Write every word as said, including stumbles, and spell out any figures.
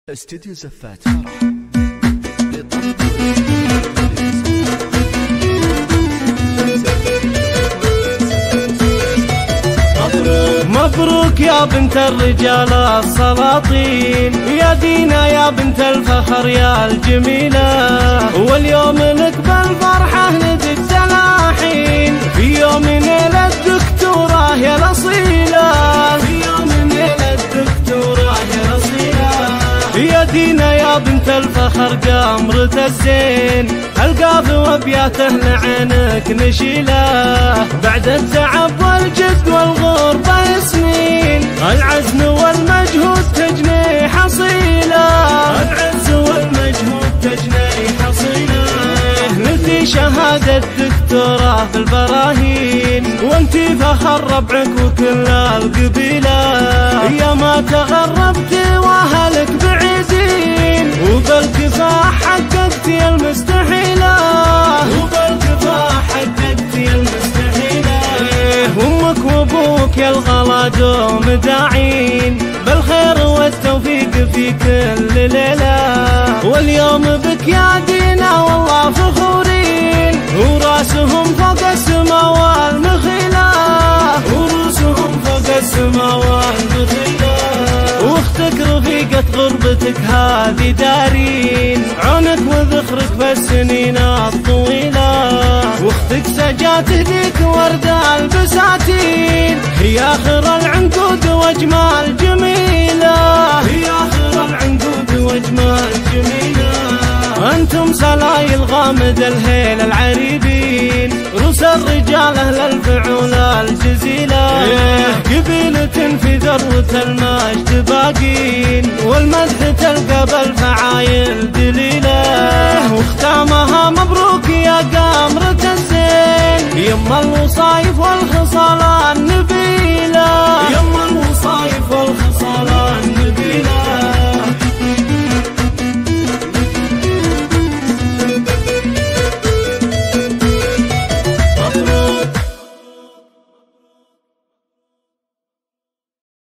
استديو زفات فرح. مبروك يا بنت الرجال السلاطين، يا دينا يا بنت الفخر يا الجميلة، واليوم نقبل فرحة ندق تلاحين، في يوم نيل الدكتورة يا الأصيلة، في يوم نيل الدكتورة يا الأصيلة، يا دينا يا بنت الفخر قمرة الزين، القاف وابياته لعينك نشيله، بعد التعب والجد والغربة سنين، العزم والمجهود تجني حصيله، العز والمجهود تجني حصيله، نلتي شهادة دكتوراه في البراهين، وانتي فخر ربعك وكل القبيلة، يا ما تغربت واهلك بعيدين، وبالكفاح حققتي المستحيلة، وبالكفاح حققتي المستحيلة، امك وابوك يا الغلا دوم داعين، بالخير والتوفيق في كل ليلة، واليوم بك يا دينا والله فخورين، وراسهم فوق السما والمخيلة، وراسهم فوق السما والمخيلة، واختك رفيقة غربتك هذه دارين، عونك وذخرك بالسنين الطويلة، واختك سجات ذيك ورد البساتين، هي آخر العنقود واجمال جميلة، هي آخر العنقود واجمال جميلة، انتم سلايل غامد الهيل العريبين، روس الرجال اهل الفعول الجزيلة، قبيلة في ذروة المجد باقين، والمدح تلقى بالفعايل دليلة، واختامها مبروك يا قمرة الزين، يما الوصايف والخصال